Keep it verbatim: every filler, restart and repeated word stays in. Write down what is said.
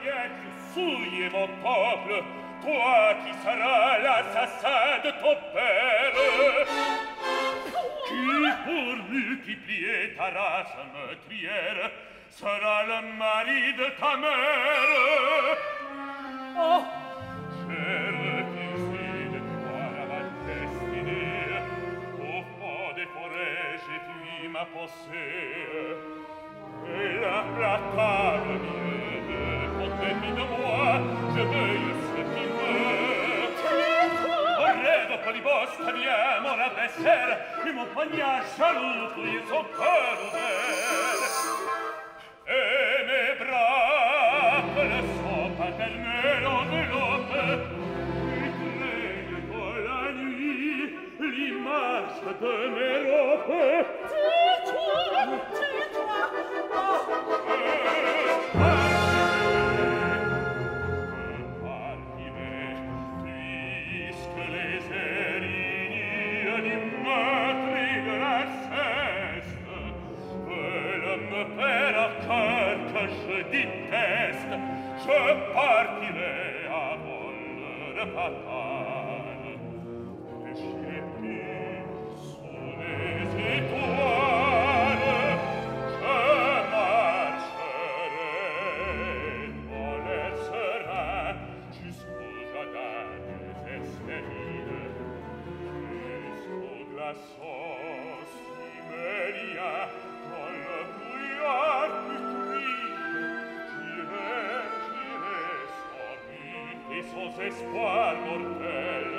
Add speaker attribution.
Speaker 1: siècle souillé mon peuple, toi qui seras l'assassin de ton père, qui pour multiplier ta race meurtrière sera le mari de ta mère. Oh, chère fille de toi la destinée, au fond des forêts j'ai fui ma pensée, et l'implacable mieux côté de moi, je veuille ce qu'il meurt. Au rêve polyboste vient mon adversaire, et mon poignard jaloux fouille son cœur ouvert. Et mes bras que le son paternel enveloppe, et craignent dans la nuit l'image de mes robes. Tais-toi, tais-toi, oh! Partimez, puisque les érignes du meurtre et de l'inceste veulent me faire un cœur que je déteste, je partirai avant l'heure fatale. Et j'ai pu sous les étoiles, je marcherai dans l'air serein jusqu'au jardin des Hespérides, jusqu'au glaçon cimérien, dans le brouillard putride. J'irai, j'irai sans but et sans espoir mortel,